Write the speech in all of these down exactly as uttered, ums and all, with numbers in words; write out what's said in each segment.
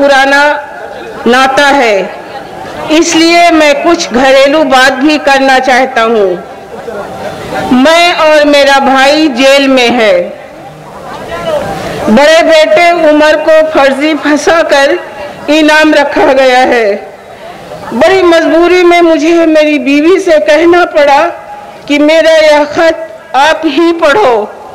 पुराना नाता है, इसलिए मैं कुछ घरेलू बात भी करना चाहता हूँ। मैं और मेरा भाई जेल में है। बड़े बेटे उमर को फर्जी फंसाकर इनाम रखा गया है। बड़ी मजबूरी में मुझे मेरी बीवी से कहना पड़ा कि मेरा यह खत आप ही पढ़ो।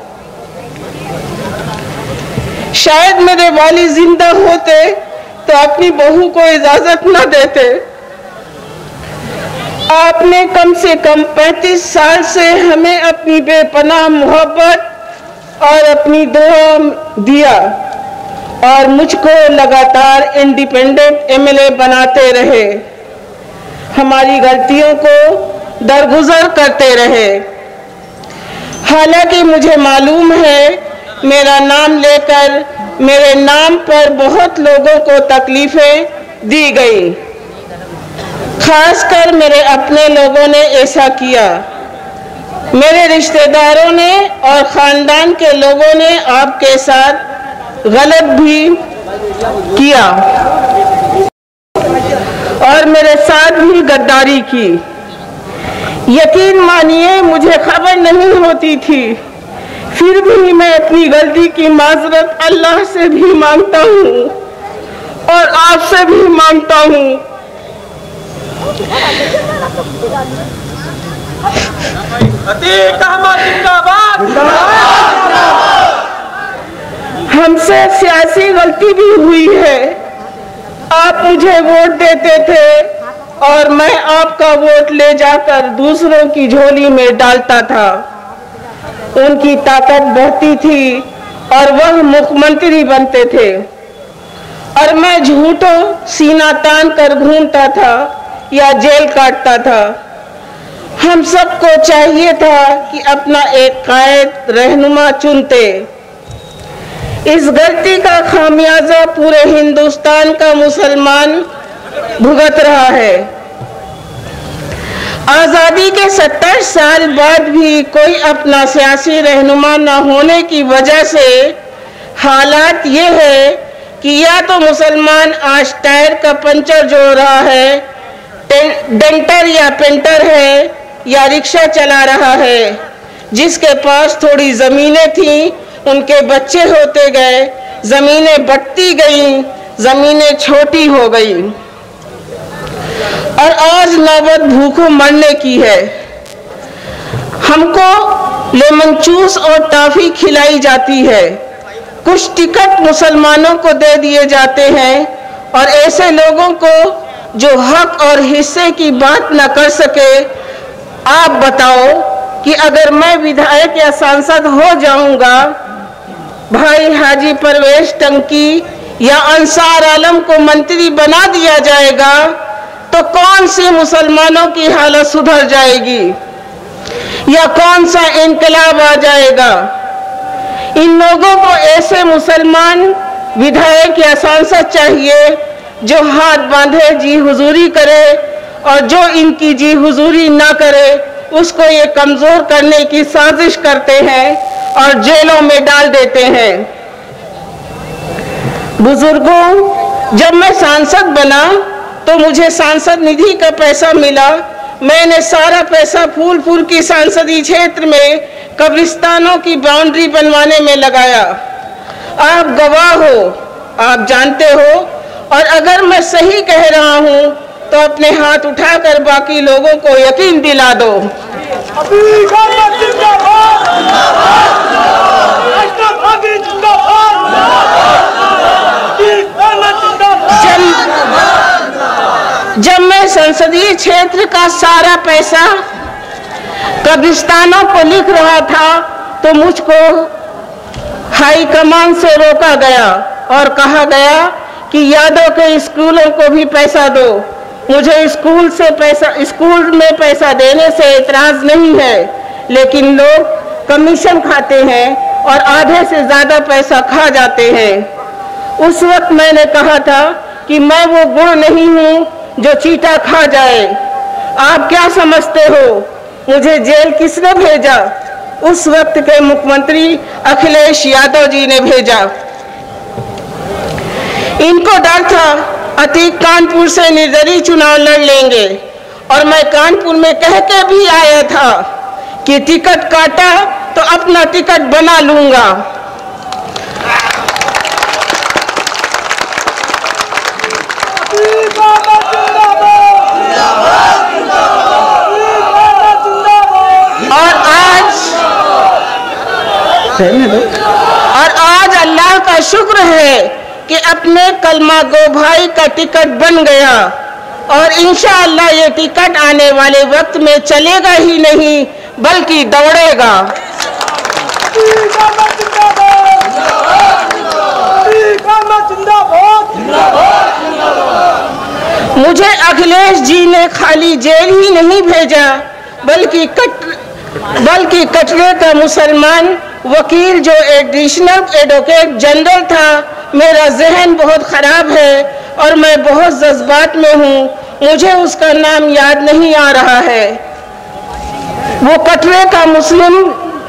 शायद मेरे वाली जिंदा होते तो अपनी बहू को इजाजत न देते। आपने कम से कम पैंतीस साल से हमें अपनी बेपनाह मोहब्बत और अपनी दुआ दिया और मुझको लगातार इंडिपेंडेंट एमएलए बनाते रहे। हमारी गलतियों को दरगुजर करते रहे। हालांकि मुझे मालूम है मेरा नाम लेकर मेरे नाम पर बहुत लोगों को तकलीफें दी गई। खासकर मेरे अपने लोगों ने ऐसा किया। मेरे रिश्तेदारों ने और खानदान के लोगों ने आपके साथ गलत भी किया और मेरे साथ भी गद्दारी की। यकीन मानिए मुझे खबर नहीं होती थी, फिर भी मैं अपनी गलती की माजरत अल्लाह से भी मांगता हूँ और आपसे भी मांगता हूँ। हमसे सियासी गलती भी हुई है। आप मुझे वोट देते थे और मैं आपका वोट ले जाकर दूसरों की झोली में डालता था। उनकी ताकत बढ़ती थी और वह मुख्यमंत्री बनते थे और मैं झूठों सीना तान कर घूमता था या जेल काटता था। हम सबको चाहिए था कि अपना एक कायद रहनुमा चुनते। इस गलती का खामियाजा पूरे हिंदुस्तान का मुसलमान भुगत रहा है। आजादी के सत्तर साल बाद भी कोई अपना सियासी रहनुमा न होने की वजह से हालात ये है कि या तो मुसलमान आज टायर का पंचर जोड़ रहा है, डेंटर या पेंटर है, या रिक्शा चला रहा है। जिसके पास थोड़ी जमीनें थी उनके बच्चे होते गए, जमीनें बढ़ती गईं, जमीनें छोटी हो गई और आज नौबत भूखों मरने की है। हमको लेमन जूस और टॉफी खिलाई जाती है। कुछ टिकट मुसलमानों को दे दिए जाते हैं और ऐसे लोगों को जो हक और हिस्से की बात न कर सके। आप बताओ कि अगर मैं विधायक या सांसद हो जाऊंगा, भाई हाजी परवेश टंकी या अंसार आलम को मंत्री बना दिया जाएगा तो कौन सी मुसलमानों की हालत सुधर जाएगी या कौन सा इनकलाब आ जाएगा। इन लोगों को ऐसे मुसलमान विधायक या सांसद चाहिए जो हाथ बांधे जी हुजूरी करे और जो इनकी जी हुजूरी ना करे उसको ये कमजोर करने की साजिश करते हैं और जेलों में डाल देते हैं। बुजुर्गों, जब मैं सांसद बना तो मुझे सांसद निधि का पैसा मिला। मैंने सारा पैसा फूलपुर की सांसदीय क्षेत्र में कब्रिस्तानों की बाउंड्री बनवाने में लगाया। आप गवाह हो, आप जानते हो। और अगर मैं सही कह रहा हूं तो अपने हाथ उठाकर बाकी लोगों को यकीन दिला दो। जब मैं संसदीय क्षेत्र का सारा पैसा कब्रिस्तानों को लिख रहा था तो मुझको हाई कमान से रोका गया और कहा गया कि यादव के स्कूलों को भी पैसा दो। मुझे स्कूल से पैसा स्कूल में पैसा देने से इतराज नहीं है, लेकिन लोग कमीशन खाते हैं और आधे से ज्यादा पैसा खा जाते हैं। उस वक्त मैंने कहा था कि मैं वो गुण नहीं हूँ जो चीटा खा जाए। आप क्या समझते हो मुझे जेल किसने भेजा? उस वक्त के मुख्यमंत्री अखिलेश यादव जी ने भेजा। इनको डर था अतीक कानपुर से निर्दलीय चुनाव लड़ लेंगे, और मैं कानपुर में कह के भी आया था कि टिकट काटा तो अपना टिकट बना लूंगा। और आज और आज अल्लाह का शुक्र है कि अपने कलमा गो भाई का टिकट बन गया, और इंशाअल्लाह ये टिकट आने वाले वक्त में चलेगा ही नहीं बल्कि दौड़ेगा। मुझे अखिलेश जी ने खाली जेल ही नहीं भेजा बल्कि कट बल्कि कटरे का मुसलमान वकील जो एडिशनल एडवोकेट जनरल था। मेरा जहन बहुत खराब है और मैं बहुत जज्बात में हूँ, मुझे उसका नाम याद नहीं आ रहा है। वो कटरे का मुस्लिम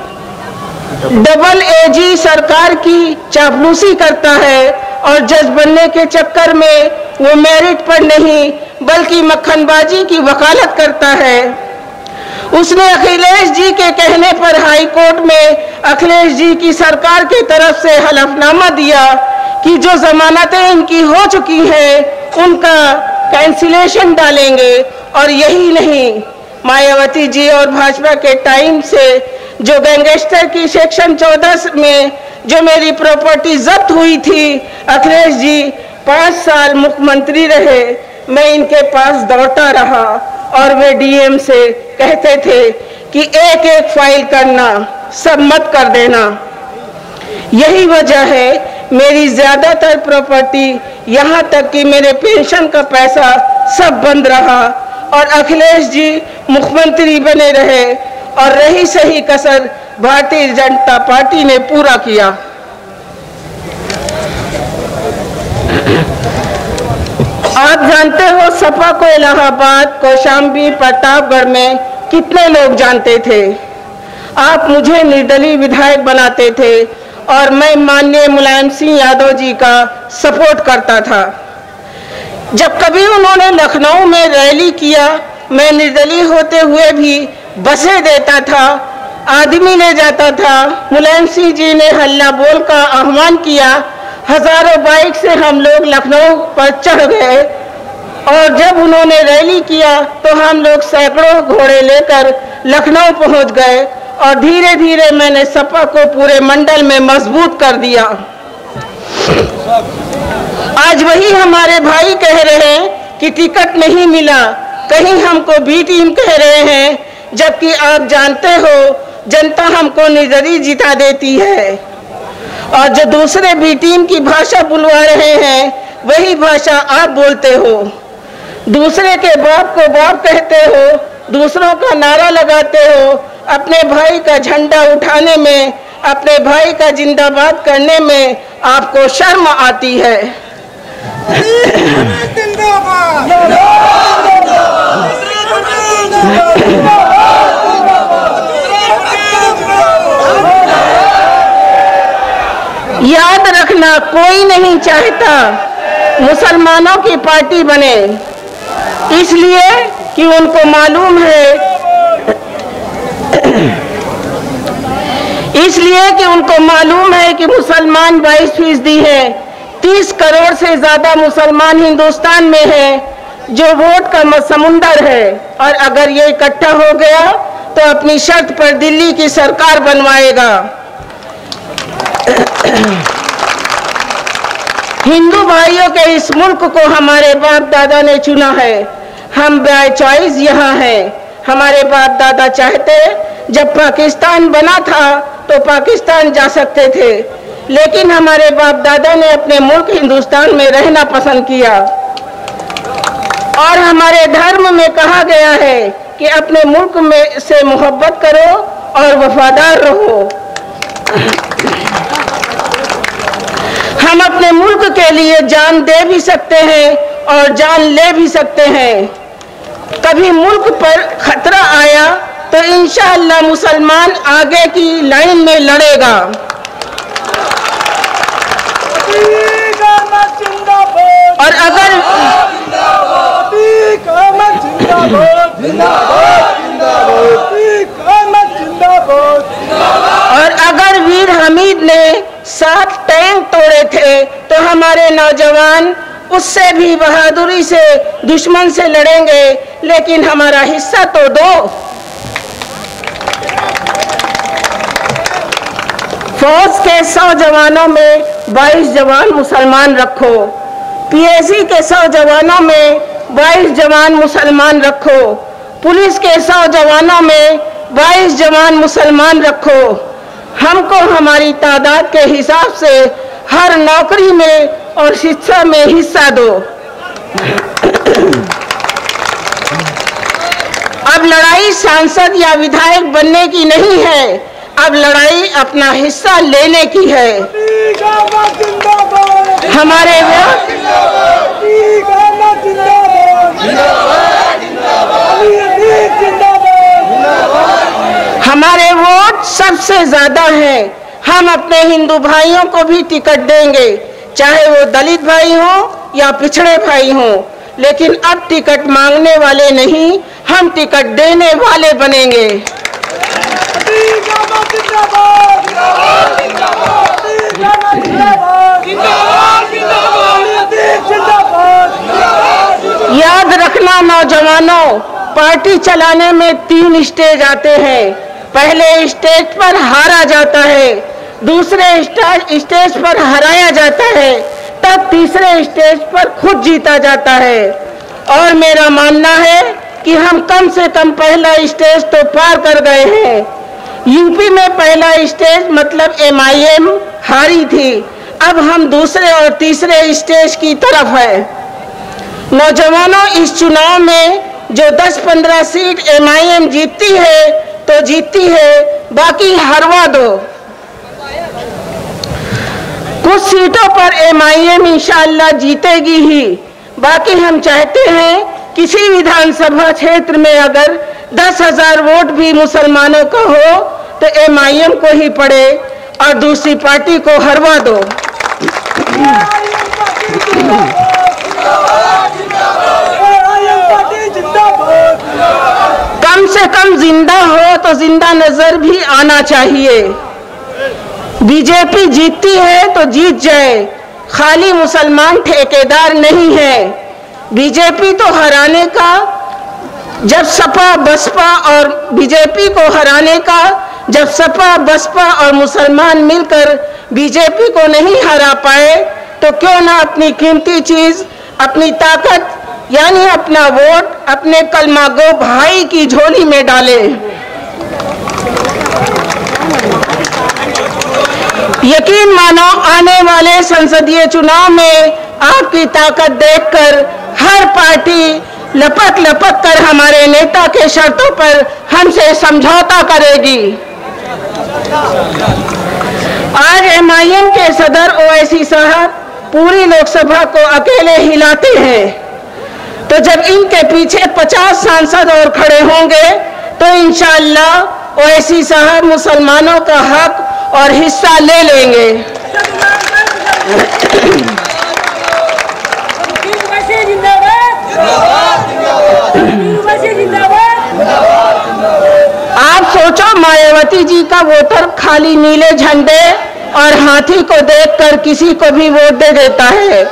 डबल एजी सरकार की चापलूसी करता है और जज बनने के चक्कर में वो मेरिट पर नहीं बल्कि मक्खनबाजी की वकालत करता है। उसने अखिलेश जी के कहने पर हाई कोर्ट में अखिलेश जी की सरकार की तरफ से हलफनामा दिया कि जो जमानतें इनकी हो चुकी हैं उनका कैंसिलेशन डालेंगे। और यही नहीं, मायावती जी और भाजपा के टाइम से जो गैंगस्टर की सेक्शन चौदह में जो मेरी प्रॉपर्टी जब्त हुई थी, अखिलेश जी पाँच साल मुख्यमंत्री रहे, मैं इनके पास दौड़ता रहा और वे डीएम से कहते थे कि एक एक फाइल करना, सब मत कर देना। यही वजह है मेरी ज्यादातर प्रॉपर्टी, यहाँ तक कि मेरे पेंशन का पैसा सब बंद रहा और अखिलेश जी मुख्यमंत्री बने रहे, और रही सही कसर भारतीय जनता पार्टी ने पूरा किया। आप जानते हो सपा को इलाहाबाद, कौशाम्बी, प्रतापगढ़ में कितने लोग जानते थे। आप मुझे निर्दलीय विधायक बनाते थे और मैं माननीय मुलायम सिंह यादव जी का सपोर्ट करता था। जब कभी उन्होंने लखनऊ में रैली किया, मैं निर्दलीय होते हुए भी बसें देता था, आदमी ले जाता था। मुलायम सिंह जी ने हल्ला बोल का आह्वान किया, हजारों बाइक से हम लोग लखनऊ पर चढ़ गए, और जब उन्होंने रैली किया तो हम लोग सैकड़ों घोड़े लेकर लखनऊ पहुंच गए, और धीरे धीरे मैंने सपा को पूरे मंडल में मजबूत कर दिया। आज वही हमारे भाई कह रहे हैं कि टिकट नहीं मिला, कहीं हमको बी टीम कह रहे हैं, जबकि आप जानते हो जनता हमको निर्दलीय जिता देती है। और जो दूसरे बी टीम की भाषा बुलवा रहे हैं वही भाषा आप बोलते हो। दूसरे के बाप को बाप कहते हो, दूसरों का नारा लगाते हो, अपने भाई का झंडा उठाने में, अपने भाई का जिंदाबाद करने में आपको शर्म आती है। याद रखना, कोई नहीं चाहता मुसलमानों की पार्टी बने, इसलिए कि उनको मालूम है इसलिए कि उनको मालूम है कि मुसलमान बाईस फीसदी है, तीस करोड़ से ज्यादा मुसलमान हिंदुस्तान में है जो वोट का समुंदर है, और अगर ये इकट्ठा हो गया तो अपनी शर्त पर दिल्ली की सरकार बनवाएगा। हिंदू भाइयों के इस मुल्क को हमारे बाप दादा ने चुना है, हम बाय चॉइस यहाँ हैं। हमारे बाप दादा चाहते जब पाकिस्तान बना था तो पाकिस्तान जा सकते थे, लेकिन हमारे बाप दादा ने अपने मुल्क हिंदुस्तान में रहना पसंद किया, और हमारे धर्म में कहा गया है कि अपने मुल्क में से मोहब्बत करो और वफादार रहो। हम अपने मुल्क के लिए जान दे भी सकते हैं और जान ले भी सकते हैं। कभी मुल्क पर खतरा आया तो इंशाअल्लाह मुसलमान आगे की लाइन में लड़ेगा। और अगर और अगर वीर हमीद ने सात टैंक तोड़े थे तो हमारे नौजवान उससे भी बहादुरी से दुश्मन से लड़ेंगे, लेकिन हमारा हिस्सा तो दो। फौज के सौ जवानों में बाईस जवान मुसलमान रखो, पीएसी के सौ जवानों में बाईस जवान मुसलमान रखो, पुलिस के सौ जवानों में बाईस जवान मुसलमान रखो। हमको हमारी तादाद के हिसाब से हर नौकरी में और शिक्षा में हिस्सा दो। अब लड़ाई सांसद या विधायक बनने की नहीं है, अब लड़ाई अपना हिस्सा लेने की है। हमारे वोट हमारे वोट सबसे ज्यादा है। हम अपने हिंदू भाइयों को भी टिकट देंगे, चाहे वो दलित भाई हो या पिछड़े भाई हो, लेकिन अब टिकट मांगने वाले नहीं, हम टिकट देने वाले बनेंगे। याद रखना नौजवानों, पार्टी चलाने में तीन स्टेज आते हैं। पहले स्टेज पर हारा जाता है, दूसरे स्टेज पर हराया जाता है, तब तीसरे स्टेज पर खुद जीता जाता है। और मेरा मानना है कि हम कम से कम पहला स्टेज तो पार कर गए हैं। यूपी में पहला स्टेज मतलब एमआईएम हारी थी, अब हम दूसरे और तीसरे स्टेज की तरफ है। नौजवानों, इस चुनाव में जो दस पंद्रह सीट एमआईएम जीतती है तो जीतती है, बाकी हरवा दो। कुछ सीटों पर एमआईएम इंशाअल्लाह जीतेगी ही, बाकी हम चाहते हैं किसी विधानसभा क्षेत्र में अगर दस हजार वोट भी मुसलमानों का हो तो एमआईएम को ही पड़े और दूसरी पार्टी को हरवा दो। कम से कम जिंदा हो तो जिंदा नजर भी आना चाहिए। बीजेपी जीतती है तो जीत जाए, खाली मुसलमान ठेकेदार नहीं है। बीजेपी तो हराने का, जब सपा बसपा और बीजेपी को हराने का, जब सपा बसपा और मुसलमान मिलकर बीजेपी को नहीं हरा पाए तो क्यों ना अपनी कीमती चीज, अपनी ताकत यानी अपना वोट अपने कलमागो भाई की झोली में डाले। यकीन मानो आने वाले संसदीय चुनाव में आपकी ताकत देखकर हर पार्टी लपक लपक कर हमारे नेता के शर्तों पर हमसे समझौता करेगी। आज एमआईएम के सदर ओवैसी साहब पूरी लोकसभा को अकेले हिलाते हैं, तो जब इनके पीछे पचास सांसद और खड़े होंगे तो इंशाअल्लाह ओवैसी साहब मुसलमानों का हक और हिस्सा ले लेंगे। आप सोचो, मायावती जी का वोटर खाली नीले झंडे और हाथी को देखकर किसी को भी वोट दे देता है,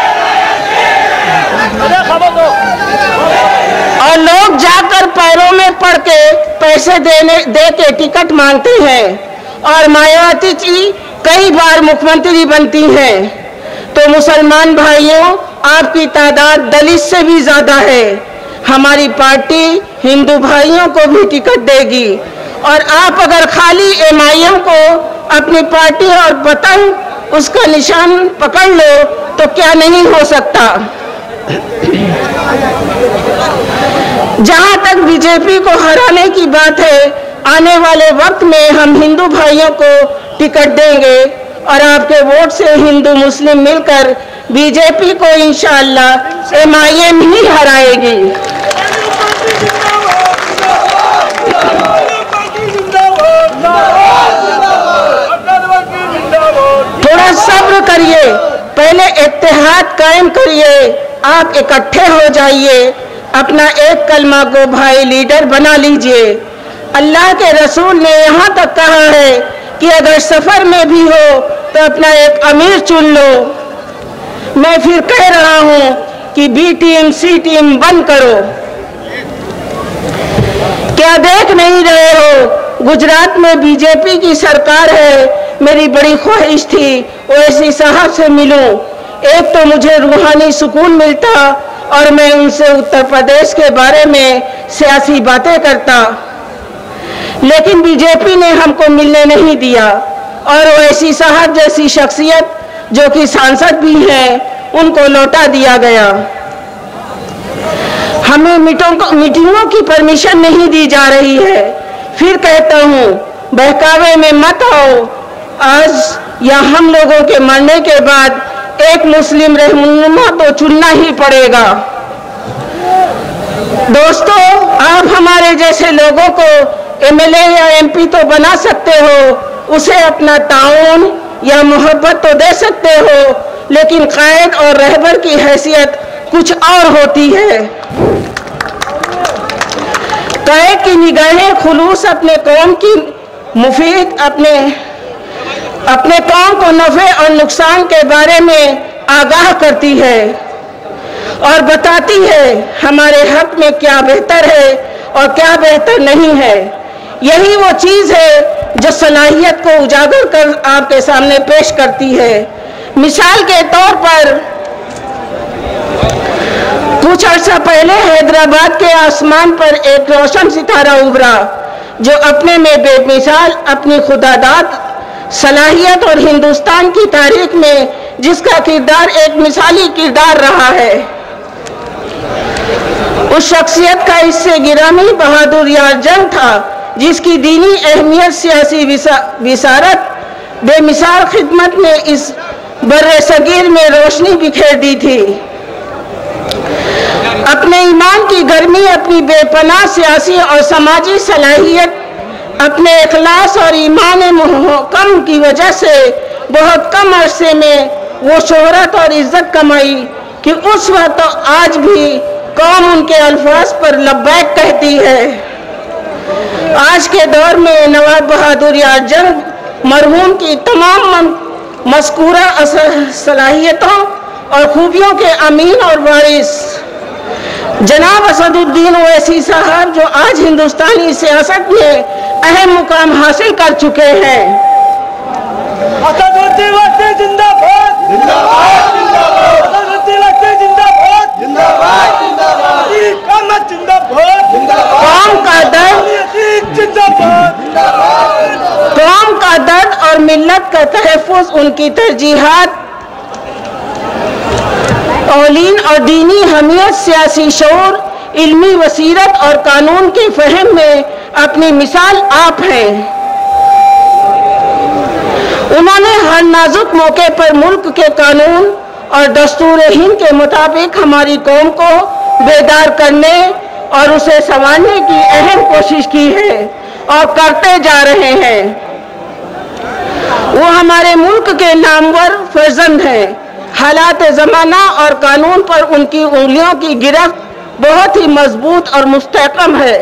और लोग जाकर पैरों में पड़ के पैसे देने दे के टिकट मांगते हैं, और मायावती जी कई बार मुख्यमंत्री बनती हैं। तो मुसलमान भाइयों, आपकी तादाद दलित से भी ज्यादा है। हमारी पार्टी हिंदू भाइयों को भी टिकट देगी, और आप अगर खाली एमआईएम को अपनी पार्टी और पतंग उसका निशान पकड़ लो तो क्या नहीं हो सकता। जहां तक बीजेपी को हराने की बात है, आने वाले वक्त में हम हिंदू भाइयों को टिकट देंगे और आपके वोट से हिंदू मुस्लिम मिलकर बीजेपी को इंशाअल्लाह एमआईएम ही हराएगी। थोड़ा सब्र करिए, पहले इत्तेहाद कायम करिए, आप इकट्ठे हो जाइए, अपना एक कलमा को भाई लीडर बना लीजिए। अल्लाह के रसूल ने यहाँ तक कहा है कि अगर सफ़र में भी हो तो अपना एक अमीर चुन लो। मैं फिर कह रहा हूँ कि बी टीम सी टीम बंद करो। क्या देख नहीं रहे हो, गुजरात में बीजेपी की सरकार है। मेरी बड़ी ख्वाहिश थी ओवैसी साहब से मिलूं, एक तो मुझे रूहानी सुकून मिलता और मैं उनसे उत्तर प्रदेश के बारे में सियासी बातें करता, लेकिन बीजेपी ने हमको मिलने नहीं दिया और ओवैसी साहब जैसी शख्सियत जो कि सांसद भी हैं उनको लौटा दिया गया। हमें मीटिंगों की परमिशन नहीं दी जा रही है। फिर कहता हूँ, बहकावे में मत आओ। आज या हम लोगों के मरने के बाद एक मुस्लिम रहनुमा तो चुनना ही पड़ेगा। दोस्तों, आप हमारे जैसे लोगों को एमएलए या एमपी तो बना सकते हो, उसे अपना ताउन या मोहब्बत तो दे सकते हो, लेकिन कायद और रहबर की हैसियत कुछ और होती है। कायद की निगाहें खुलूस अपने कौम की मुफीद अपने अपने कौम को नफ़े और नुकसान के बारे में आगाह करती है और बताती है हमारे हक में क्या बेहतर है और क्या बेहतर नहीं है। यही वो चीज़ है जो सलाहियत को उजागर कर आपके सामने पेश करती है। मिसाल के तौर पर कुछ अर्सा पहले हैदराबाद के आसमान पर एक रोशन सितारा उभरा जो अपने में बेमिसाल अपनी खुदादाद सलाहियत और हिंदुस्तान की तारीख में जिसका किरदार एक मिसाली किरदार रहा है। उस शख्सियत का इससे गिरामी बहादुर यार जंग था जिसकी दीनी अहमियत, सियासी विसारत, बेमिसाल खिदमत ने इस बर्रे सगीर में रोशनी बिखेर दी थी। अपने ईमान की गर्मी, अपनी बेपनाह सियासी और समाजी सलाहियत, अपने इखलास और ईमान मुहकम की वजह से बहुत कम अरसे में वो शोहरत और इज्जत कमाई कि उस वक्त तो आज भी कौम उनके अल्फाज पर लब्बैक कहती है। आज के दौर में नवाब बहादुर यार जंग मरहूम की तमाम मज़कूरा सलाहियतों और खूबियों के अमीन और वारिस जनाब असदुद्दीन ओवैसी साहब, जो आज हिंदुस्तानी सियासत में अहम मुकाम हासिल कर चुके हैं। असदुद्दीन ओवैसी जिंदाबाद, जिंदाबाद, जिंदाबाद। असदुद्दीन ओवैसी जिंदाबाद, जिंदाबाद, जिंदाबाद। इकामत जिंदाबाद, जिंदाबाद। कौम का दर्द, जिंदाबाद, जिंदाबाद। कौम का दर्द और मिल्लत का तहफ़्फ़ुज़, उनकी तरजीहात, औलीन और दीनी हमियत, सियासी शऊर, इल्मी वसीरत और कानून के फहम में अपनी मिसाल आप हैं। उन्होंने हर नाजुक मौके पर मुल्क के कानून और दस्तूर हिंद के मुताबिक हमारी कौम को बेदार करने और उसे संवारने की अहम कोशिश की है और करते जा रहे हैं। वो हमारे मुल्क के नामवर फर्जंद हैं। हालात ज़माना और कानून पर उनकी उंगलियों की गिरफ्त बहुत ही मजबूत और मुस्तहकम है।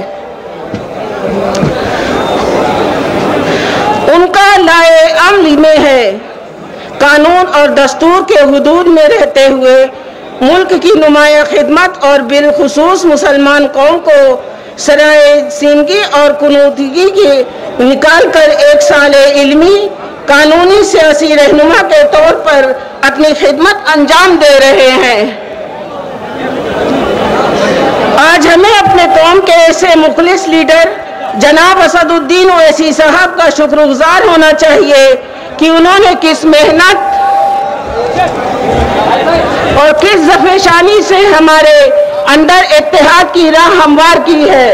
उनका लाए अमल में है। कानून और दस्तूर के हुदूद में रहते हुए मुल्क की नुमाया खिदमत और बिलखुसूस मुसलमान कौम को सराय सीनगी और कुनूदगी की निकाल कर एक साले इल्मी, कानूनी, सियासी रहनुमा के तौर पर अपनी खिदमत अंजाम दे रहे हैं। आज हमें अपने कौम के ऐसे मुखलिस लीडर जनाब असदुद्दीन ओवैसी साहब का शुक्रगुजार होना चाहिए कि उन्होंने किस मेहनत और किस ज़फ़ेशानी से हमारे अंदर इत्तेहाद की राह हमवार की है।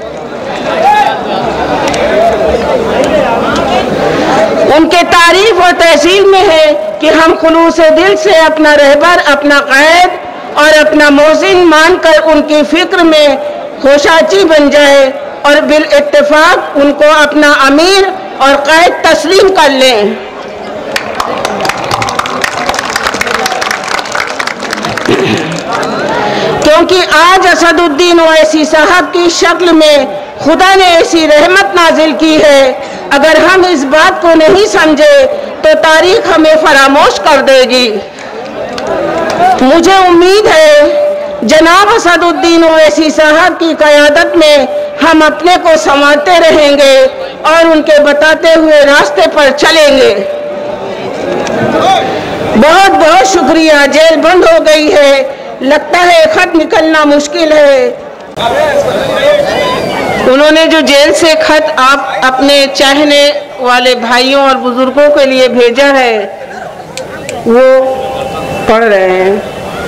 उनके तारीफ और तहसील में है कि हम खुलूस दिल से अपना रहबर, अपना क़ायद और अपना मोहसिन मानकर उनकी फ़िक्र में खोशाची बन जाए और बिल इत्तेफाक उनको अपना अमीर और क़ायद तस्लीम कर लें। क्योंकि आज असदुद्दीन ओवैसी साहब की शक्ल में खुदा ने ऐसी रहमत नाजिल की है, अगर हम इस बात को नहीं समझे तो तारीख हमें फरामोश कर देगी। मुझे उम्मीद है जनाब असदुद्दीन ओवैसी साहब की क़यादत में हम अपने को संवारते रहेंगे और उनके बताते हुए रास्ते पर चलेंगे। बहुत बहुत शुक्रिया। जेल बंद हो गई है, लगता है खत निकलना मुश्किल है। उन्होंने जो जेल से खत आप अपने चाहने वाले भाइयों और बुजुर्गों के लिए भेजा है वो पढ़ रहे हैं।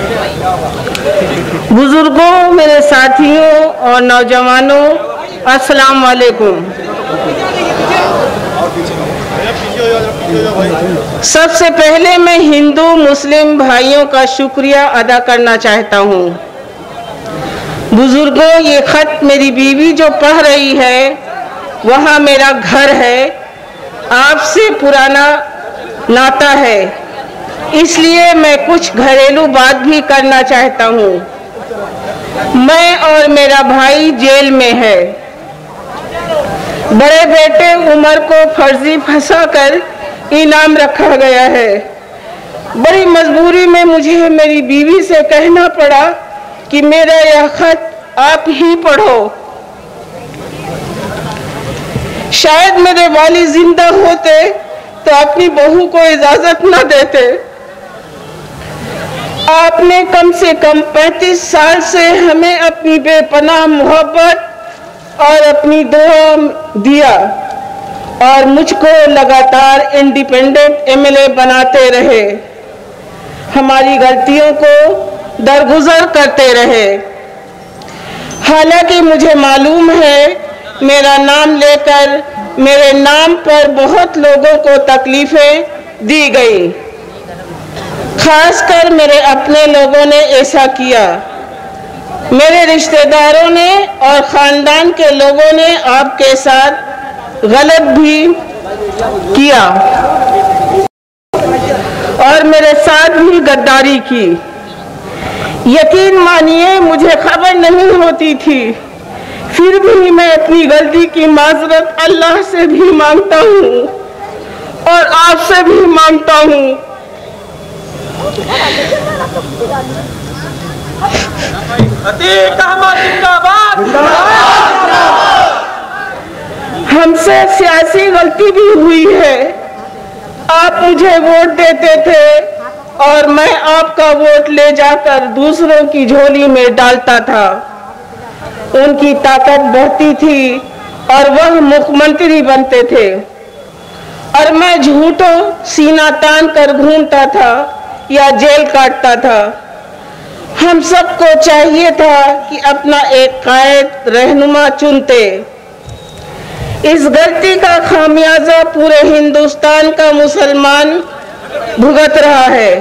बुजुर्गों, मेरे साथियों और नौजवानों, अस्सलाम वालेकुम। सबसे पहले मैं हिंदू मुस्लिम भाइयों का शुक्रिया अदा करना चाहता हूँ। बुजुर्गों, ये खत मेरी बीवी जो पढ़ रही है वहाँ मेरा घर है, आपसे पुराना नाता है, इसलिए मैं कुछ घरेलू बात भी करना चाहता हूँ। मैं और मेरा भाई जेल में है। बड़े बेटे उमर को फर्जी फंसाकर इनाम रखा गया है। बड़ी मजबूरी में मुझे मेरी बीवी से कहना पड़ा कि मेरा यह खत आप ही पढ़ो। शायद मेरे वालिद जिंदा होते तो अपनी बहू को इजाजत न देते। आपने कम से कम पैंतीस साल से हमें अपनी बेपनाह मोहब्बत और अपनी दुआ दिया और मुझको लगातार इंडिपेंडेंट एमएलए बनाते रहे, हमारी गलतियों को दरगुजर करते रहे। हालांकि मुझे मालूम है मेरा नाम लेकर मेरे नाम पर बहुत लोगों को तकलीफें दी गई, खासकर मेरे अपने लोगों ने ऐसा किया। मेरे रिश्तेदारों ने और खानदान के लोगों ने आपके साथ गलत भी किया और मेरे साथ भी गद्दारी की। यकीन मानिए मुझे खबर नहीं होती थी, फिर भी मैं अपनी गलती की माजरत अल्लाह से भी मांगता हूँ और आपसे भी मांगता हूँ। हमसे सियासी गलती भी हुई है। आप मुझे वोट देते थे और मैं आपका वोट ले जाकर दूसरों की झोली में डालता था। उनकी ताकत बढ़ती थी और वह मुख्यमंत्री बनते थे और मैं झूठों सीना तान कर घूमता था या जेल काटता था। हम सबको चाहिए था कि अपना एक कायद रहनुमा चुनते। इस गलती का खामियाजा पूरे हिंदुस्तान का मुसलमान भुगत रहा है।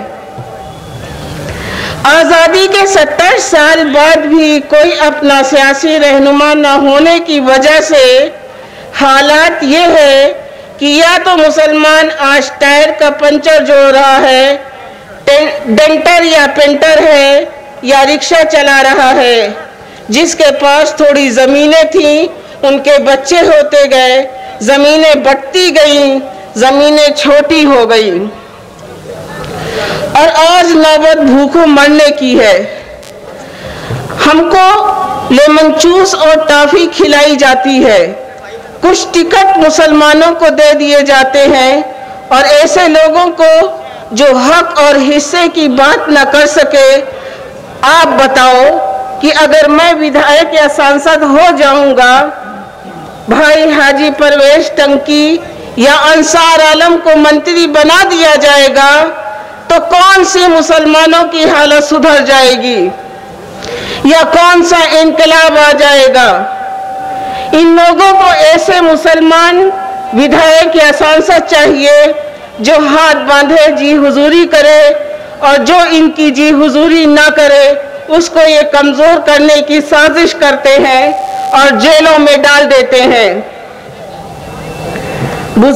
आज़ादी के सत्तर साल बाद भी कोई अपना सियासी रहनुमा न होने की वजह से हालात ये है कि या तो मुसलमान आज टायर का पंचर जोड़ रहा है, डेंटर या पेंटर है, या रिक्शा चला रहा है। जिसके पास थोड़ी ज़मीनें थीं उनके बच्चे होते गए, ज़मीनें बढ़ती गईं, ज़मीनें छोटी हो गईं और आज नौबत भूखों मरने की है। हमको लेमन जूस और टॉफी खिलाई जाती है, कुछ टिकट मुसलमानों को दे दिए जाते हैं और ऐसे लोगों को जो हक और हिस्से की बात न कर सके। आप बताओ कि अगर मैं विधायक या सांसद हो जाऊंगा, भाई हाजी परवेश टंकी या अंसार आलम को मंत्री बना दिया जाएगा तो कौन सी मुसलमानों की हालत सुधर जाएगी या कौन सा इनकलाब आ जाएगा। इन लोगों को ऐसे मुसलमान विधायक या सांसद चाहिए जो हाथ बांधे जी हुजूरी करे और जो इनकी जी हुजूरी ना करे उसको ये कमजोर करने की साजिश करते हैं और जेलों में डाल देते हैं।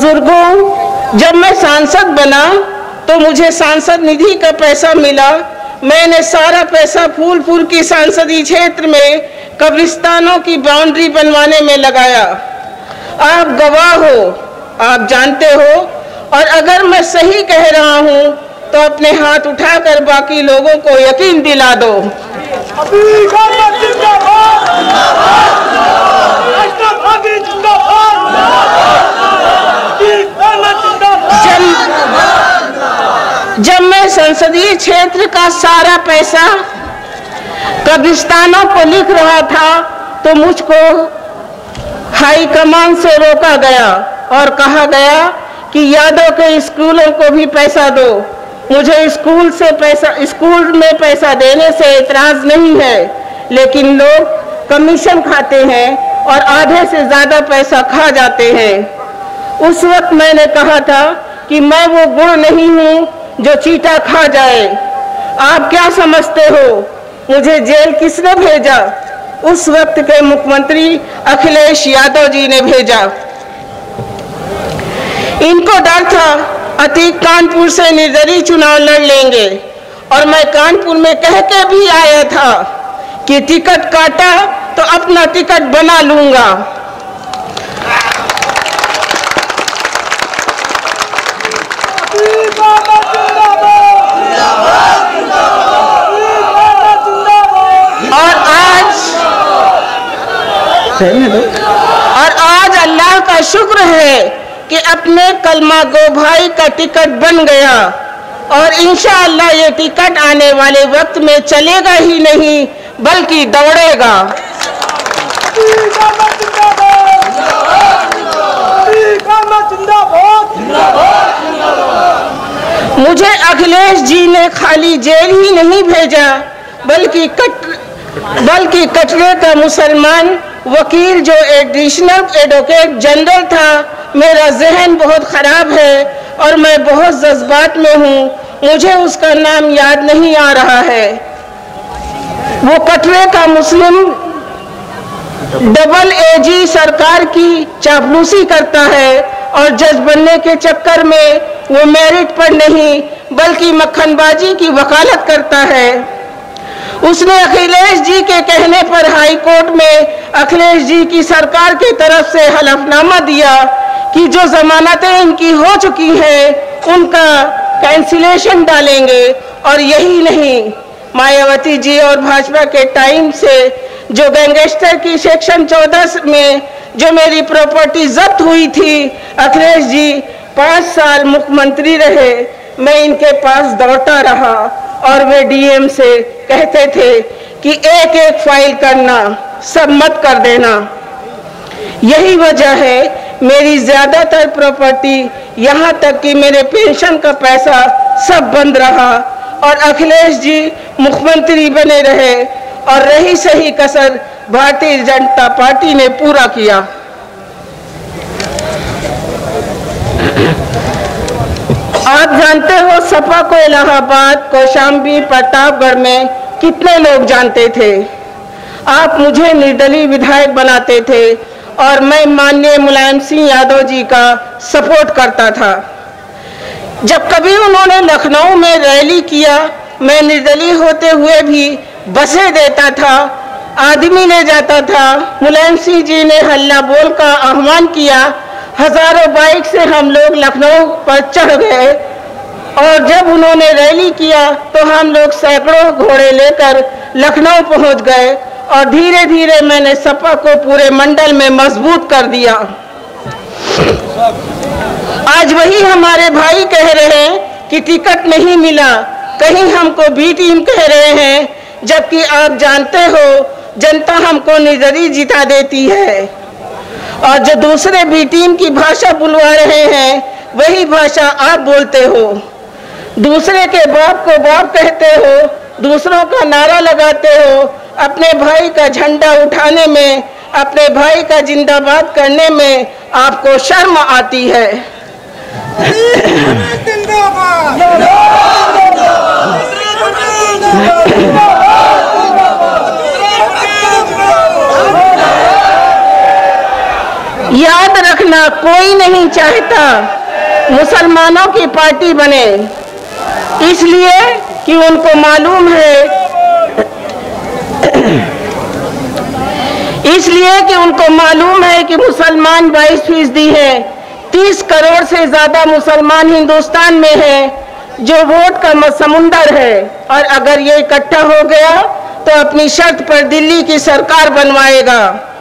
बुजुर्गों, जब मैं सांसद बना तो मुझे सांसद निधि का पैसा मिला मैंने सारा पैसा फूलपुर की संसदीय क्षेत्र में कब्रिस्तानों की बाउंड्री बनवाने में लगाया। आप गवाह हो, आप जानते हो, और अगर मैं सही कह रहा हूं तो अपने हाथ उठाकर बाकी लोगों को यकीन दिला दो। जब मैं संसदीय क्षेत्र का सारा पैसा कब्रिस्तानों को लिख रहा था तो मुझको हाई कमान से रोका गया और कहा गया कि यादव के स्कूलों को भी पैसा दो। मुझे स्कूल से पैसा स्कूल में पैसा देने से इतराज नहीं है, लेकिन लोग कमीशन खाते हैं और आधे से ज्यादा पैसा खा जाते हैं। उस वक्त मैंने कहा था कि मैं वो गुण नहीं हूँ जो चीटा खा जाए। आप क्या समझते हो मुझे जेल किसने भेजा? उस वक्त के मुख्यमंत्री अखिलेश यादव जी ने भेजा। इनको डर था अतीक कानपुर से निर्दलीय चुनाव लड़ लेंगे, और मैं कानपुर में कह के भी आया था कि टिकट काटा तो अपना टिकट बना लूंगा। और आज और आज अल्लाह का शुक्र है कि अपने कलमा गो भाई का टिकट बन गया, और इंशाअल्लाह ये टिकट आने वाले वक्त में चलेगा ही नहीं बल्कि दौड़ेगा। मुझे अखिलेश जी ने खाली जेल ही नहीं भेजा बल्कि कट बल्कि कटरे का मुसलमान वकील जो एडिशनल एडवोकेट जनरल था। मेरा जहन बहुत खराब है और मैं बहुत जज्बात में हूँ, मुझे उसका नाम याद नहीं आ रहा है। वो कटरे का मुस्लिम डबल एजी सरकार की चापलूसी करता है और जज बनने के चक्कर में वो मेरिट पर नहीं बल्कि मक्खनबाजी की वकालत करता है। उसने अखिलेश जी के कहने पर हाई कोर्ट में अखिलेश जी की सरकार की तरफ से हलफनामा दिया कि जो जमानतें इनकी हो चुकी हैं उनका कैंसिलेशन डालेंगे। और यही नहीं, मायावती जी और भाजपा के टाइम से जो गैंगस्टर की सेक्शन चौदह में जो मेरी प्रॉपर्टी जब्त हुई थी, अखिलेश जी पाँच साल मुख्यमंत्री रहे, मैं इनके पास दौड़ता रहा और वे डीएम से कहते थे कि एक एक फाइल करना, सब मत कर देना। यही वजह है मेरी ज्यादातर प्रॉपर्टी, यहाँ तक कि मेरे पेंशन का पैसा सब बंद रहा और अखिलेश जी मुख्यमंत्री बने रहे, और रही सही कसर भारतीय जनता पार्टी ने पूरा किया। आप जानते हो सपा को इलाहाबाद, कौशाम्बी, प्रतापगढ़ में कितने लोग जानते थे। आप मुझे निर्दलीय विधायक बनाते थे और मैं माननीय मुलायम सिंह यादव जी का सपोर्ट करता था। जब कभी उन्होंने लखनऊ में रैली किया, मैं निर्दलीय होते हुए भी बसें देता था, आदमी ले जाता था। मुलायम सिंह जी ने हल्ला बोल का आह्वान किया, हजारों बाइक से हम लोग लखनऊ पर चढ़ गए, और जब उन्होंने रैली किया तो हम लोग सैकड़ों घोड़े लेकर लखनऊ पहुंच गए, और धीरे धीरे मैंने सपा को पूरे मंडल में मजबूत कर दिया। आज वही हमारे भाई कह रहे हैं कि टिकट नहीं मिला, कहीं हमको बी टीम कह रहे हैं, जबकि आप जानते हो जनता हमको निर्दलीय जिता देती है। और जो दूसरे बी टीम की भाषा बुलवा रहे हैं वही भाषा आप बोलते हो। दूसरे के बाप को बाप कहते हो, दूसरों का नारा लगाते हो, अपने भाई का झंडा उठाने में, अपने भाई का जिंदाबाद करने में आपको शर्म आती है। याद रखना, कोई नहीं चाहता मुसलमानों की पार्टी बने, इसलिए कि उनको मालूम है, इसलिए कि उनको मालूम है कि मुसलमान बाईस फीसदी है, तीस करोड़ से ज्यादा मुसलमान हिंदुस्तान में है, जो वोट का समुंदर है। और अगर ये इकट्ठा हो गया तो अपनी शर्त पर दिल्ली की सरकार बनवाएगा।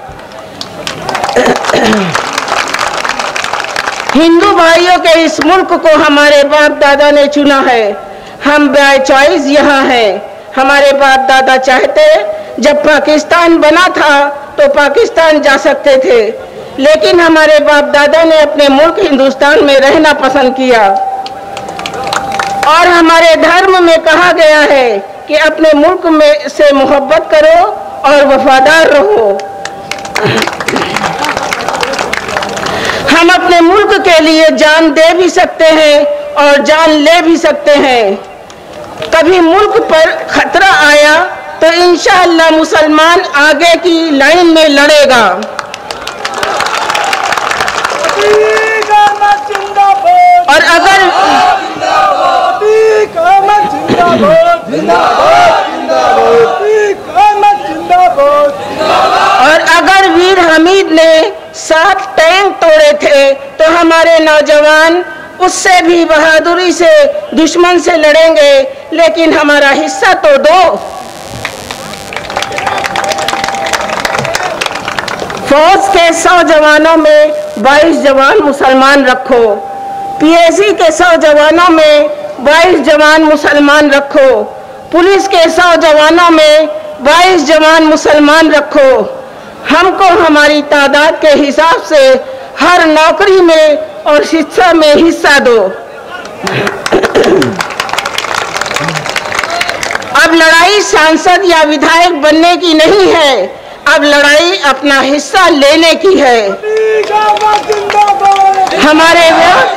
हिंदू भाइयों के इस मुल्क को हमारे बाप दादा ने चुना है, हम बाय चॉइस यहाँ हैं। हमारे बाप दादा चाहते जब पाकिस्तान बना था तो पाकिस्तान जा सकते थे, लेकिन हमारे बाप दादा ने अपने मुल्क हिंदुस्तान में रहना पसंद किया। और हमारे धर्म में कहा गया है कि अपने मुल्क में से मोहब्बत करो और वफादार रहो। हम अपने मुल्क के लिए जान दे भी सकते हैं और जान ले भी सकते हैं। कभी मुल्क पर खतरा आया तो इंशाअल्लाह मुसलमान आगे की लाइन में लड़ेगा। और अगर और अगर वीर हमीद ने सात टैंक तोड़े थे तो हमारे नौजवान उससे भी बहादुरी से दुश्मन से लड़ेंगे, लेकिन हमारा हिस्सा तो दो। फौज के सौ जवानों में बाईस जवान मुसलमान रखो, पीएसी के सौ जवानों में बाईस जवान मुसलमान रखो, पुलिस के सौ जवानों में बाईस जवान मुसलमान रखो। हमको हमारी तादाद के हिसाब से हर नौकरी में और शिक्षा में हिस्सा दो। अब लड़ाई सांसद या विधायक बनने की नहीं है, अब लड़ाई अपना हिस्सा लेने की है। हमारे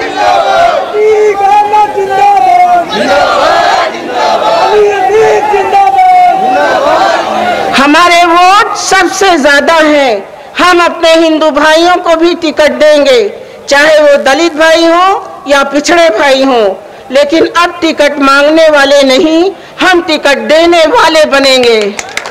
हमारे वोट सबसे ज्यादा हैं। हम अपने हिंदू भाइयों को भी टिकट देंगे, चाहे वो दलित भाई हो या पिछड़े भाई हो, लेकिन अब टिकट मांगने वाले नहीं, हम टिकट देने वाले बनेंगे।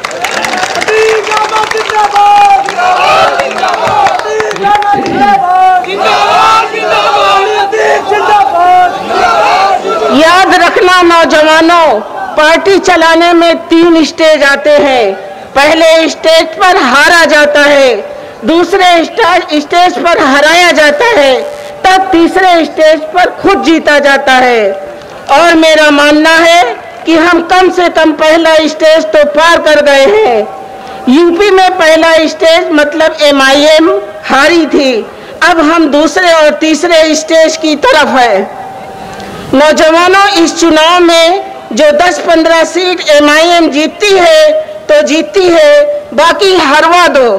याद रखना नौजवानों, पार्टी चलाने में तीन स्टेज आते हैं। पहले स्टेज पर हारा जाता है, दूसरे स्टेज पर हराया जाता है, तब तीसरे स्टेज पर खुद जीता जाता है। और मेरा मानना है कि हम कम से कम पहला स्टेज तो पार कर गए हैं। यूपी में पहला स्टेज मतलब एम आई एम हारी थी, अब हम दूसरे और तीसरे स्टेज की तरफ है। नौजवानों, इस चुनाव में जो दस पंद्रह सीट एम आई एम जीतती है तो जीतती है, बाकी हरवा दो।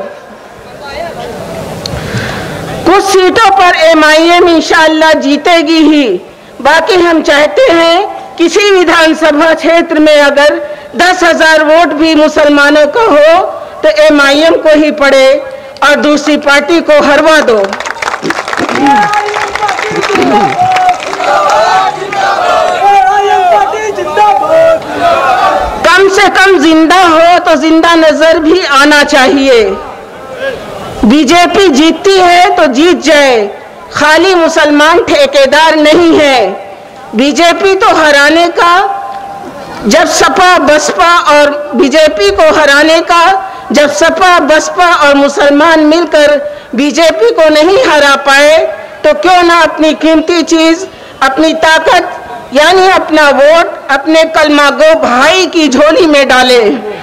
कुछ सीटों पर एम आई एम इंशाअल्लाह जीतेगी ही, बाकी हम चाहते हैं किसी विधानसभा क्षेत्र में अगर दस हजार वोट भी मुसलमानों का हो तो एम आई एम को ही पड़े और दूसरी पार्टी को हरवा दो। कम से कम जिंदा हो तो जिंदा नजर भी आना चाहिए। बीजेपी जीतती है तो जीत जाए, खाली मुसलमान ठेकेदार नहीं है। बीजेपी तो हराने का, जब सपा बसपा और बीजेपी को हराने का, जब सपा बसपा और मुसलमान मिलकर बीजेपी को नहीं हरा पाए तो क्यों ना अपनी कीमती चीज, अपनी ताकत यानी अपना वोट अपने कलमागो भाई की झोली में डाले।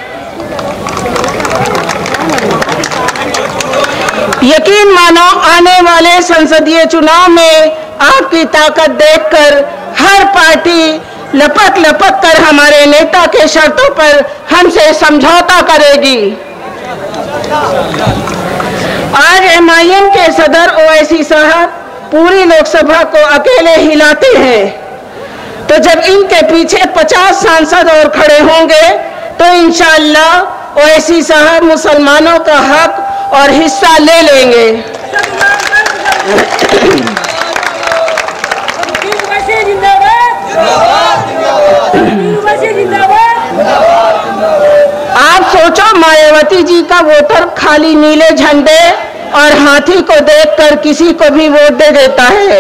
यकीन मानो आने वाले संसदीय चुनाव में आपकी ताकत देखकर हर पार्टी लपक लपक कर हमारे नेता के शर्तों पर हमसे समझौता करेगी। आज एम आई एम के सदर ओवैसी साहब पूरी लोकसभा को अकेले हिलाते हैं, तो जब इनके पीछे पचास सांसद और खड़े होंगे तो इंशाअल्लाह ओवैसी साहब मुसलमानों का हक और हिस्सा ले लेंगे। जिंदाबाद सोचो, मायावती जी का वोटर खाली नीले झंडे और हाथी को देखकर किसी को भी वोट दे देता है,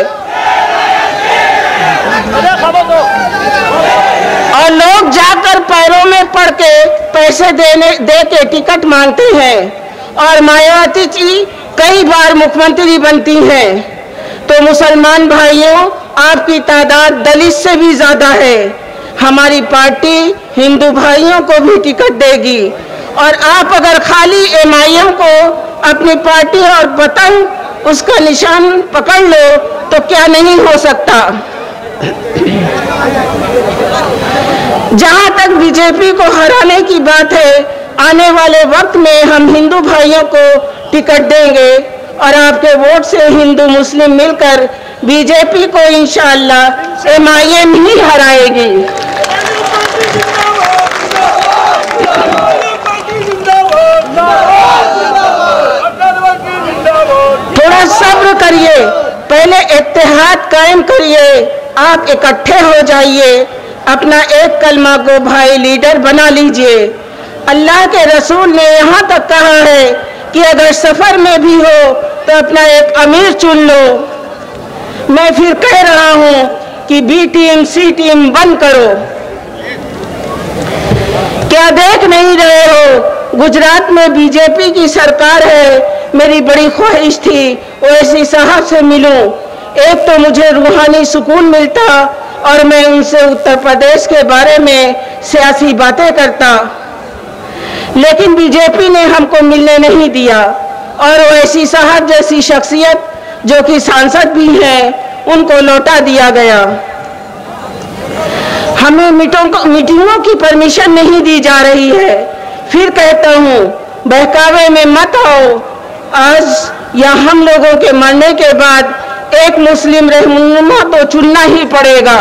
और लोग जाकर पैरों में पड़ के पैसे देने दे के टिकट मांगते हैं, और मायावती जी कई बार मुख्यमंत्री बनती हैं। तो मुसलमान भाइयों, आपकी तादाद दलित से भी ज्यादा है। हमारी पार्टी हिंदू भाइयों को भी टिकट देगी, और आप अगर खाली एम आई एम को अपनी पार्टी और पतंग उसका निशान पकड़ लो तो क्या नहीं हो सकता। जहां तक बीजेपी को हराने की बात है, आने वाले वक्त में हम हिंदू भाइयों को टिकट देंगे, और आपके वोट से हिंदू मुस्लिम मिलकर बीजेपी को इंशाअल्लाह एम आई एम ही हराएगी। थोड़ा सब्र करिए, पहले इत्तेहाद कायम करिए, आप इकट्ठे हो जाइए, अपना एक कलमा को भाई लीडर बना लीजिए। अल्लाह के रसूल ने यहाँ तक कहा है कि अगर सफर में भी हो तो अपना एक अमीर चुन लो। मैं फिर कह रहा हूँ कि बी टीम सी टीम बंद करो। क्या देख नहीं रहे हो, गुजरात में बीजेपी की सरकार है। मेरी बड़ी ख्वाहिश थी ओवैसी साहब से मिलूं, एक तो मुझे रूहानी सुकून मिलता और मैं उनसे उत्तर प्रदेश के बारे में सियासी बातें करता, लेकिन बीजेपी ने हमको मिलने नहीं दिया, और ओवैसी साहब जैसी शख्सियत जो कि सांसद भी हैं उनको लौटा दिया गया। हमें मीटिंगों की परमिशन नहीं दी जा रही है। फिर कहता हूँ, बहकावे में मत आओ। आज या हम लोगों के मरने के बाद एक मुस्लिम रहनुमा तो चुनना ही पड़ेगा।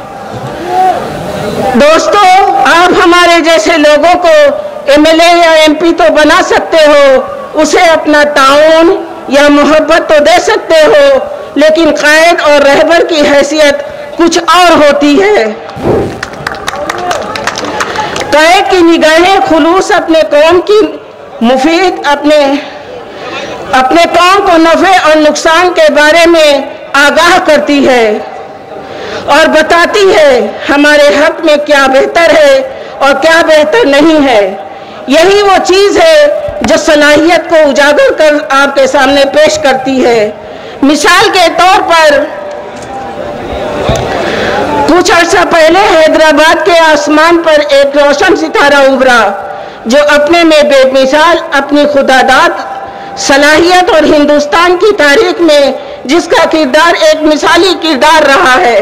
दोस्तों, आप हमारे जैसे लोगों को एम एल ए या एम पी तो बना सकते हो, उसे अपना ताउन या मोहब्बत तो दे सकते हो, लेकिन कायद और रहबर की हैसियत कुछ और होती है। कायद की निगाहें खुलूस अपने कौम की मुफीद अपने अपने कौम को नफे और नुकसान के बारे में आगाह करती है और बताती है हमारे हक में क्या बेहतर है और क्या बेहतर नहीं है। यही वो चीज़ है जो सलाहियत को उजागर कर आपके सामने पेश करती है। मिसाल के तौर पर कुछ अर्सा पहले हैदराबाद के आसमान पर एक रोशन सितारा उभरा जो अपने में बेमिसाल अपनी खुदादाद सलाहियत और हिंदुस्तान की तारीख में जिसका किरदार एक मिसाली किरदार रहा है।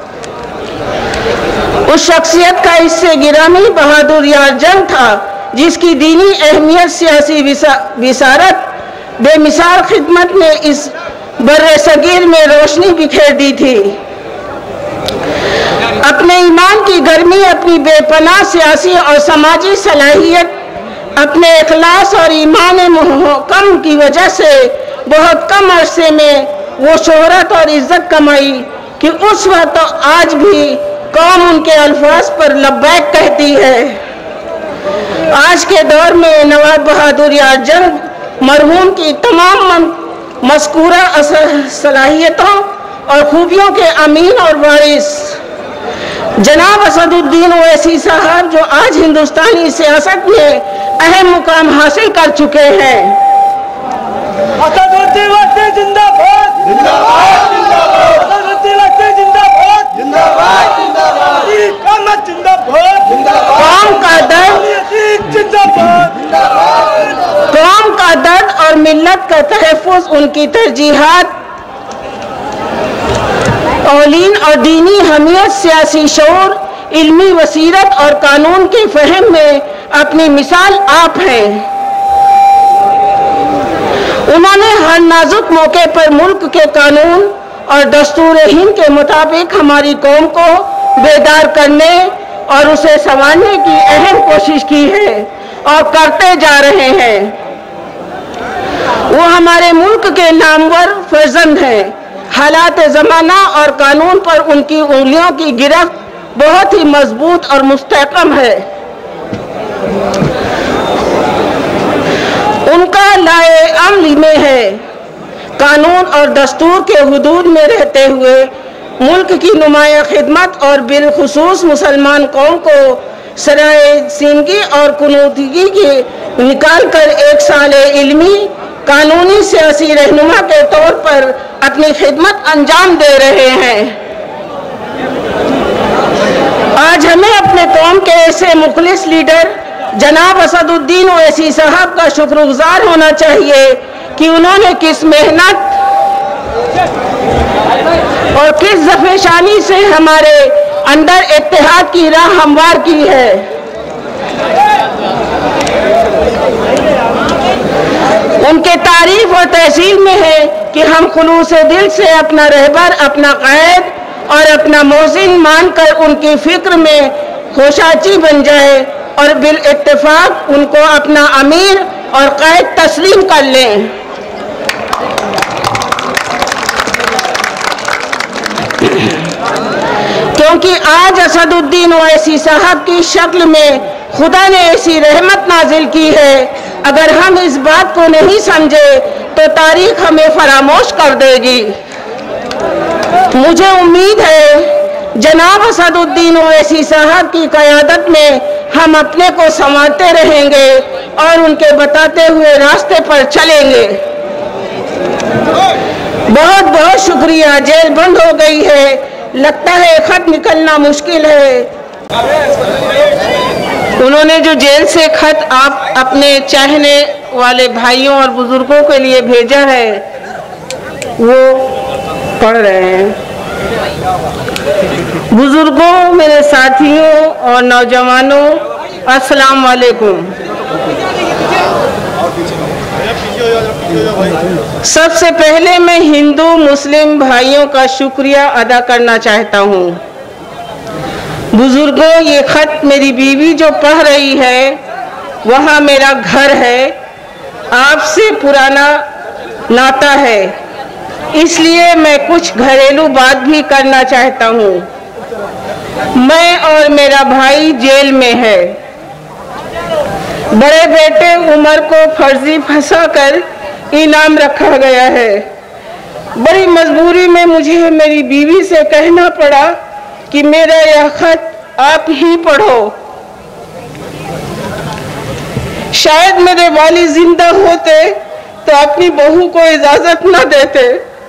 उस शख्सियत का इससे गिरामी बहादुर यार जंग था जिसकी दीनी अहमियत, सियासी विसारत, बेमिसाल खिदमत ने इस बर्रे सगीर में रोशनी बिखेर दी थी। अपने ईमान की गर्मी, अपनी बेपनाह सियासी और समाजी सलाहियत, अपने इखलास और ईमान मुहकम की वजह से बहुत कम अरसे में वो शोहरत और इज्जत कमाई कि उस वक्त तो आज भी कौम उनके अल्फाज पर लब्बैक कहती है। आज के दौर में नवाब बहादुर यार जंग मरहूम की तमाम मज़कूरा सलाहियतों और खूबियों के अमीन और वारिस जनाब असदुद्दीन ओवैसी साहब, जो आज हिंदुस्तानी सियासत में अहम मुकाम हासिल कर चुके हैं। असदुद्दीन ओवैसी जिंदाबाद, जिंदाबाद, जिंदाबाद। असदुद्दीन ओवैसी जिंदाबाद, जिंदाबाद, जिंदाबाद। इकामत जिंदाबाद, जिंदाबाद। कौम का दर्द, जिंदाबाद, जिंदाबाद। कौम का दर्द और मिल्लत का तहफ़्फ़ुज़, उनकी तरजीहात, औलीन और दीनी हमियत, सियासी शऊर, इल्मी बसीरत और कानून के फहम में अपनी मिसाल आप हैं। उन्होंने हर नाजुक मौके पर मुल्क के कानून और दस्तूर हिंद के मुताबिक हमारी कौम को बेदार करने और उसे संवारने की अहम कोशिश की है और करते जा रहे हैं। वो हमारे मुल्क के नामवर फर्जंद हैं। हालात ज़माना और कानून पर उनकी उंगलियों की गिरफ्त बहुत ही मजबूत और मुस्तहकम है। में है। कानून और दस्तूर के हुदूद में रहते हुए मुल्क की नुमाया खिदमत और बिलखुसूस मुसलमान कौम को सराय सीमगी और कुनूदगी की निकाल कर एक साल इल्मी कानूनी सियासी रहनुमा के तौर पर अपनी खिदमत अंजाम दे रहे हैं। आज हमें अपने कौम के ऐसे मुखलिस लीडर जनाब असदुद्दीन ओवैसी साहब का शुक्रगुजार होना चाहिए कि उन्होंने किस मेहनत और किस ज़फ़ेशानी से हमारे अंदर इत्तेहाद की राह हमवार की है। उनके तारीफ और तहसील में है कि हम खुलूस दिल से अपना रहबर, अपना क़ायद और अपना मोहसिन मानकर उनकी फिक्र में खोशाची बन जाए और बिल इत्तेफाक उनको अपना अमीर और क़ायद तस्लीम कर लें। क्योंकि आज असदुद्दीन ओवैसी साहब की शक्ल में खुदा ने ऐसी रहमत नाजिल की है, अगर हम इस बात को नहीं समझे तो तारीख हमें फरामोश कर देगी। मुझे उम्मीद है जनाब असदुद्दीन ओवैसी साहब की क़यादत में हम अपने को संवारते रहेंगे और उनके बताते हुए रास्ते पर चलेंगे। बहुत बहुत शुक्रिया। जेल बंद हो गई है, लगता है खत निकलना मुश्किल है। उन्होंने जो जेल से खत आप अपने चाहने वाले भाइयों और बुजुर्गों के लिए भेजा है वो पढ़ रहे हैं। बुजुर्गों, मेरे साथियों और नौजवानों, अस्सलाम वालेकुम। सबसे पहले मैं हिंदू मुस्लिम भाइयों का शुक्रिया अदा करना चाहता हूँ। बुजुर्गों, ये खत मेरी बीवी जो पढ़ रही है वहाँ मेरा घर है, आपसे पुराना नाता है, इसलिए मैं कुछ घरेलू बात भी करना चाहता हूँ। मैं और मेरा भाई जेल में है। बड़े बेटे उमर को फर्जी फंसाकर इनाम रखा गया है। बड़ी मजबूरी में मुझे मेरी बीवी से कहना पड़ा कि मेरा यह खत आप ही पढ़ो। शायद मेरे वाली जिंदा होते तो अपनी बहू को इजाजत न देते।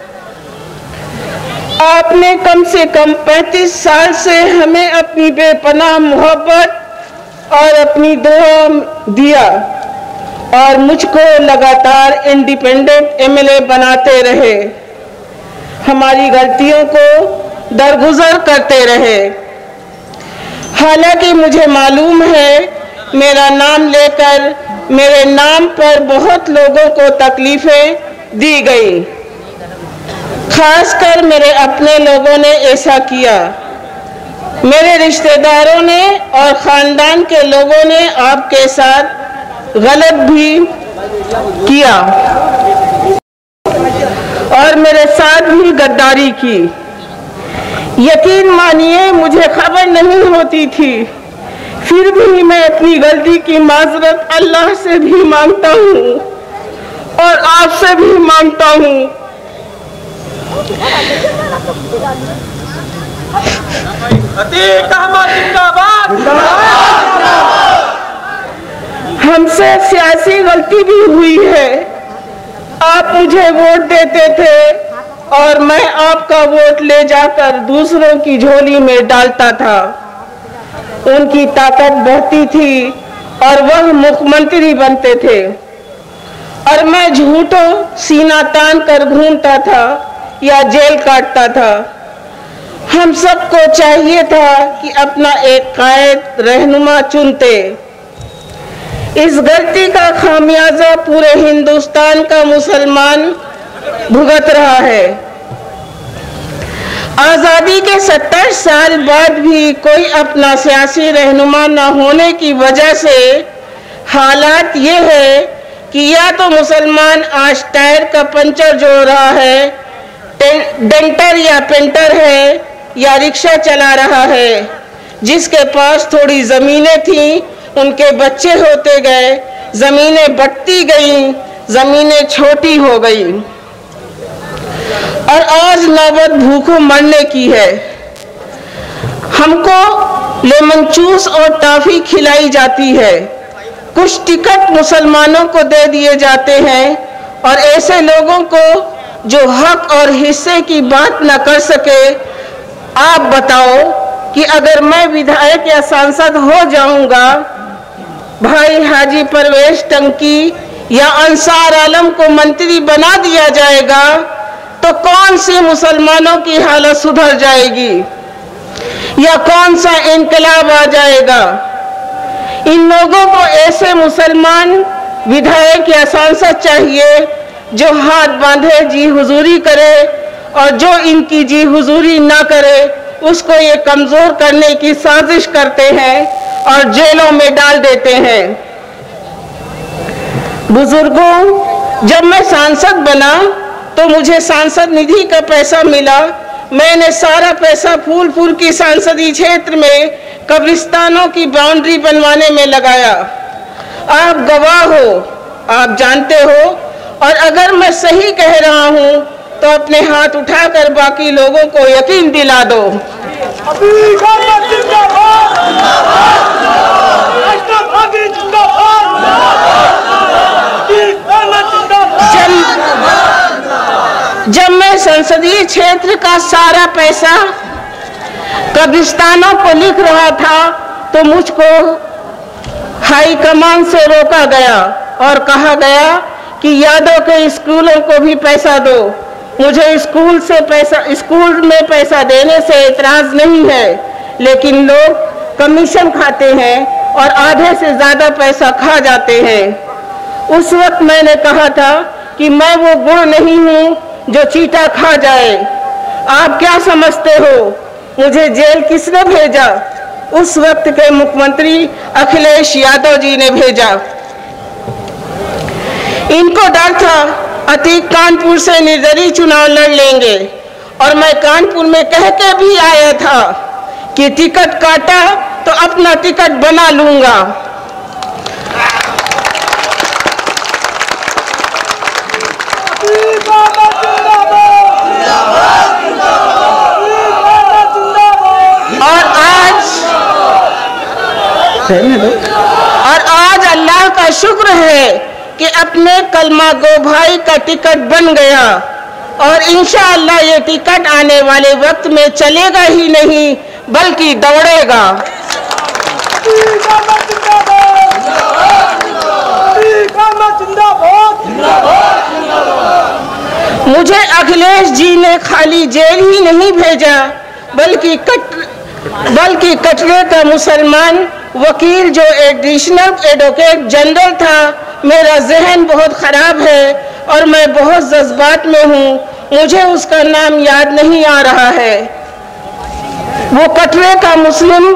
आपने कम से कम पैंतीस साल से हमें अपनी बेपनाह मोहब्बत और अपनी दुआ दिया और मुझको लगातार इंडिपेंडेंट एमएलए बनाते रहे, हमारी गलतियों को दरगुजर करते रहे। हालांकि मुझे मालूम है मेरा नाम लेकर मेरे नाम पर बहुत लोगों को तकलीफें दी गई, खासकर मेरे अपने लोगों ने ऐसा किया। मेरे रिश्तेदारों ने और खानदान के लोगों ने आपके साथ गलत भी किया और मेरे साथ भी गद्दारी की। यकीन मानिए मुझे खबर नहीं होती थी, फिर भी मैं अपनी गलती की माजरत अल्लाह से भी मांगता हूँ और आपसे भी मांगता हूँ। हमसे सियासी गलती भी हुई है। आप मुझे वोट देते थे और मैं आपका वोट ले जाकर दूसरों की झोली में डालता था। उनकी ताकत बढ़ती थी और वह मुख्यमंत्री बनते थे और मैं झूठों सीना तान कर घूमता था या जेल काटता था। हम सबको चाहिए था कि अपना एक कायद रहनुमा चुनते। इस गलती का खामियाजा पूरे हिंदुस्तान का मुसलमान भुगत रहा है। आज़ादी के सत्तर साल बाद भी कोई अपना सियासी रहनुमा न होने की वजह से हालात ये है कि या तो मुसलमान आज टायर का पंचर जोड़ रहा है, डेंटर या पेंटर है, या रिक्शा चला रहा है। जिसके पास थोड़ी ज़मीनें थीं उनके बच्चे होते गए, ज़मीनें बढ़ती गईं, जमीनें छोटी हो गई और आज नौबत भूखों मरने की है। हमको लेमन जूस और टॉफी खिलाई जाती है, कुछ टिकट मुसलमानों को दे दिए जाते हैं और ऐसे लोगों को जो हक और हिस्से की बात न कर सके। आप बताओ कि अगर मैं विधायक या सांसद हो जाऊंगा, भाई हाजी परवेश टंकी या अंसार आलम को मंत्री बना दिया जाएगा, तो कौन सी मुसलमानों की हालत सुधर जाएगी या कौन सा इनकलाब आ जाएगा। इन लोगों को ऐसे मुसलमान विधायक या सांसद चाहिए जो हाथ बांधे जी हुजूरी करे, और जो इनकी जी हुजूरी ना करे उसको ये कमजोर करने की साजिश करते हैं और जेलों में डाल देते हैं। बुजुर्गों, जब मैं सांसद बना तो मुझे सांसद निधि का पैसा मिला। मैंने सारा पैसा फूलपुर की सांसदीय क्षेत्र में कब्रिस्तानों की बाउंड्री बनवाने में लगाया। आप गवाह हो, आप जानते हो, और अगर मैं सही कह रहा हूं तो अपने हाथ उठाकर बाकी लोगों को यकीन दिला दो। जब मैं संसदीय क्षेत्र का सारा पैसा कब्रिस्तानों को लिख रहा था तो मुझको हाई कमान से रोका गया और कहा गया कि यादव के स्कूलों को भी पैसा दो। मुझे स्कूल से पैसा स्कूल में पैसा देने से इतराज नहीं है, लेकिन लोग कमीशन खाते हैं और आधे से ज्यादा पैसा खा जाते हैं। उस वक्त मैंने कहा था कि मैं वो गुण नहीं हूँ जो चीटा खा जाए। आप क्या समझते हो मुझे जेल किसने भेजा? उस वक्त के मुख्यमंत्री अखिलेश यादव जी ने भेजा। इनको डर था अतीक कानपुर से निर्दलीय चुनाव लड़ लेंगे, और मैं कानपुर में कह के भी आया था कि टिकट काटा तो अपना टिकट बना लूंगा। और आज और आज अल्लाह का शुक्र है कि अपने कलमा गो भाई का टिकट बन गया, और इंशाअल्लाह ये टिकट आने वाले वक्त में चलेगा ही नहीं बल्कि दौड़ेगा। मुझे अखिलेश जी ने खाली जेल ही नहीं भेजा बल्कि कट बल्कि कटरे का मुसलमान वकील जो एडिशनल एडवोकेट जनरल था। मेरा जहन बहुत खराब है और मैं बहुत जज्बात में हूँ, मुझे उसका नाम याद नहीं आ रहा है। वो कटरे का मुस्लिम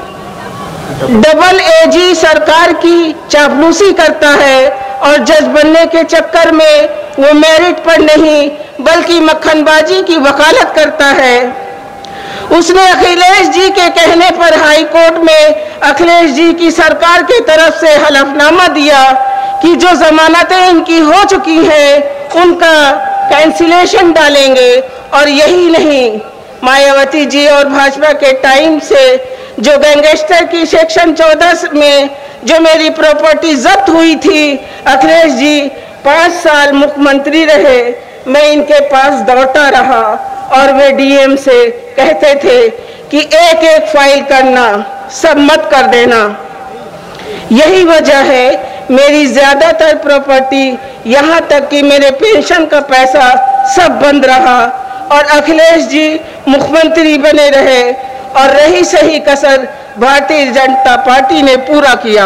डबल एजी सरकार की चापलूसी करता है और जज बनने के चक्कर में वो मेरिट पर नहीं बल्कि मक्खनबाजी की वकालत करता है। उसने अखिलेश जी के कहने पर हाई कोर्ट में अखिलेश जी की सरकार की तरफ से हलफनामा दिया कि जो जमानतें इनकी हो चुकी हैं उनका कैंसिलेशन डालेंगे। और यही नहीं, मायावती जी और भाजपा के टाइम से जो गैंगस्टर की सेक्शन चौदह में जो मेरी प्रॉपर्टी जब्त हुई थी, अखिलेश जी पाँच साल मुख्यमंत्री रहे, मैं इनके पास दौड़ता रहा और वे डीएम से कहते थे कि एक एक फाइल करना, सब मत कर देना। यही वजह है मेरी ज्यादातर प्रॉपर्टी, यहाँ तक कि मेरे पेंशन का पैसा सब बंद रहा और अखिलेश जी मुख्यमंत्री बने रहे, और रही सही कसर भारतीय जनता पार्टी ने पूरा किया।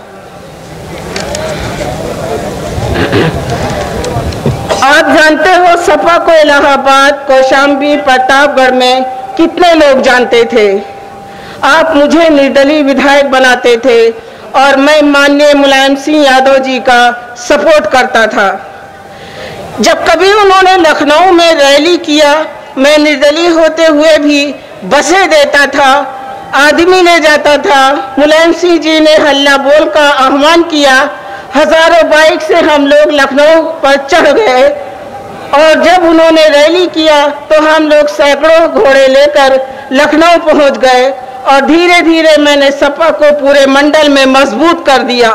आप जानते हो सपा को इलाहाबाद, कौशाम्बी, प्रतापगढ़ में कितने लोग जानते थे। आप मुझे निर्दलीय विधायक बनाते थे और मैं माननीय मुलायम सिंह यादव जी का सपोर्ट करता था। जब कभी उन्होंने लखनऊ में रैली किया, मैं निर्दलीय होते हुए भी बसें देता था, आदमी ले जाता था। मुलायम सिंह जी ने हल्ला बोल का आह्वान किया हजारों बाइक से हम लोग लखनऊ पर चढ़ गए और जब उन्होंने रैली किया तो हम लोग सैकड़ों घोड़े लेकर लखनऊ पहुंच गए और धीरे धीरे मैंने सपा को पूरे मंडल में मजबूत कर दिया।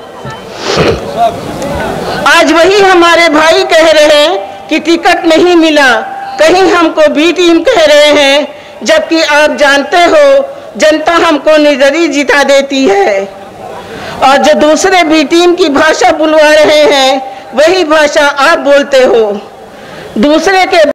आज वही हमारे भाई कह रहे हैं कि टिकट नहीं मिला, कहीं हमको बी टीम कह रहे हैं, जबकि आप जानते हो जनता हमको निर्दलीय जिता देती है। और जो दूसरे बी टीम की भाषा बुलवा रहे हैं वही भाषा आप बोलते हो। दूसरे के